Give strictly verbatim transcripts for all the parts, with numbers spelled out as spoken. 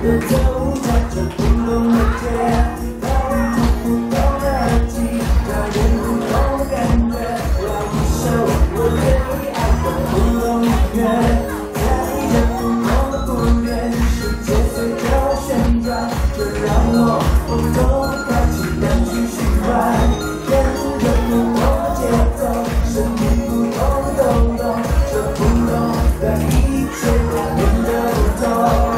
的走在这不同的街，到处不同的季，让人不同的感觉。我要一首我最爱的不同音乐，在这不同的古典，世界随着旋转，这让我不同开启单曲循环，跟着不同的节奏，身体不同的抖动，这不同的一切它变得不同。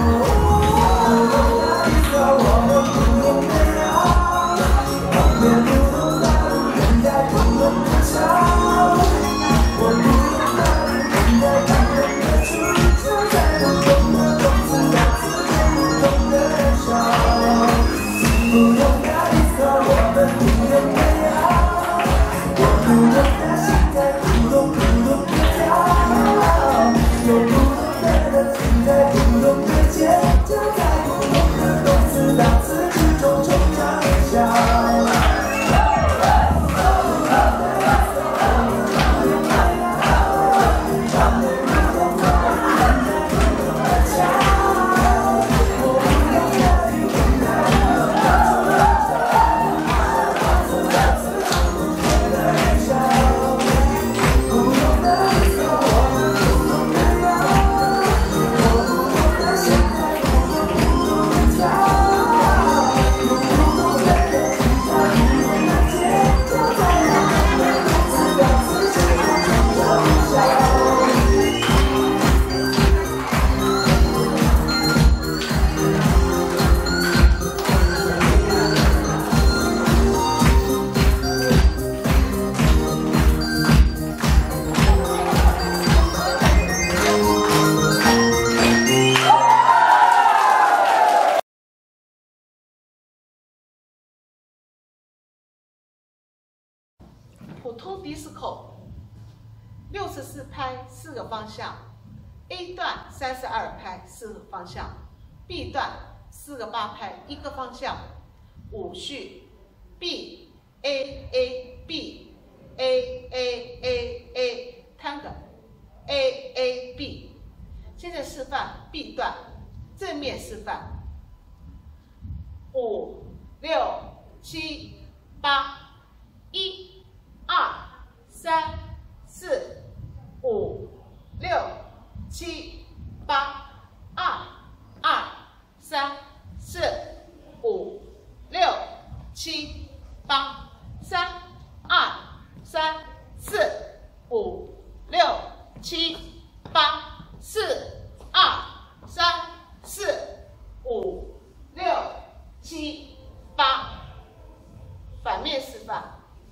普通迪斯科，六十四拍四个方向 ，A 段三十二拍四个方向 ，B 段四个八拍一个方向，五序 B A A B A A A A Tango A A B。现在示范 B 段，正面示范，五六七八一。二三四五六七八，二二三四五六七八，三二三四五六七八，四二三四五六七八。反面示范。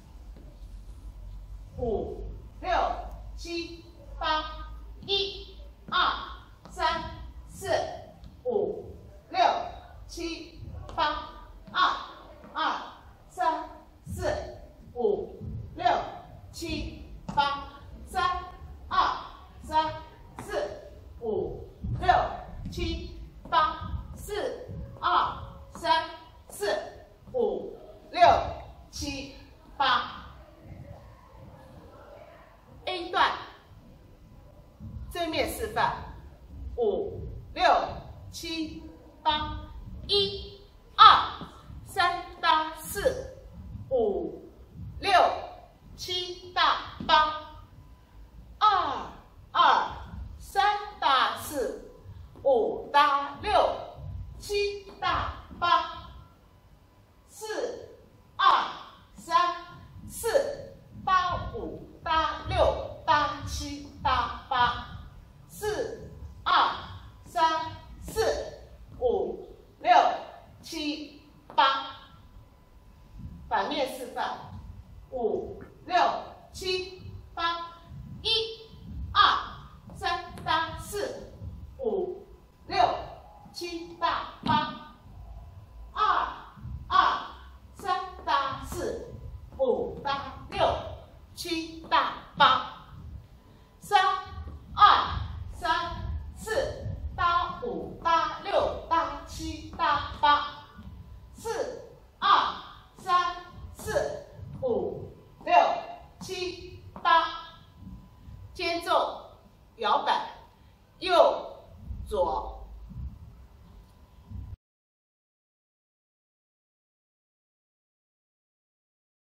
五六七八，一二三四五六七八，二二三四五六七八，三二三四五六七八，四二三四五六七八。A 段正面示范，五六七八，一二三八四五六七大八，二二三大四五大六七大八，四二三四八五八六八七八八，四二三四五六七八。反面示范，五六七八，一二三八四五六七大八，二二三大四五大六七大八，三二三四大五大六大七大八，四二三四五六七八。肩奏摇摆，右左